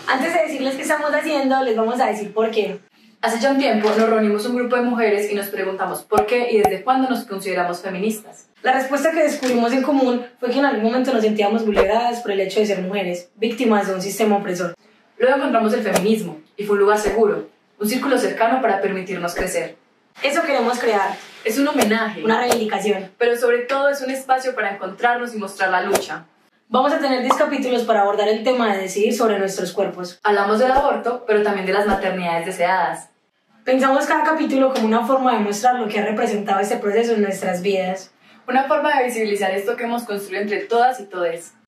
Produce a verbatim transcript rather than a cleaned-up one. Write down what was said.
Antes de decirles qué estamos haciendo, les vamos a decir por qué. Hace ya un tiempo nos reunimos un grupo de mujeres y nos preguntamos por qué y desde cuándo nos consideramos feministas. La respuesta que descubrimos en común fue que en algún momento nos sentíamos vulneradas por el hecho de ser mujeres, víctimas de un sistema opresor. Luego encontramos el feminismo y fue un lugar seguro, un círculo cercano para permitirnos crecer. Eso queremos crear. Es un homenaje, Una reivindicación. pero sobre todo es un espacio para encontrarnos y mostrar la lucha. Vamos a tener diez capítulos para abordar el tema de decidir sobre nuestros cuerpos. Hablamos del aborto, pero también de las maternidades deseadas. Pensamos cada capítulo como una forma de mostrar lo que ha representado este proceso en nuestras vidas. Una forma de visibilizar esto que hemos construido entre todas y todes.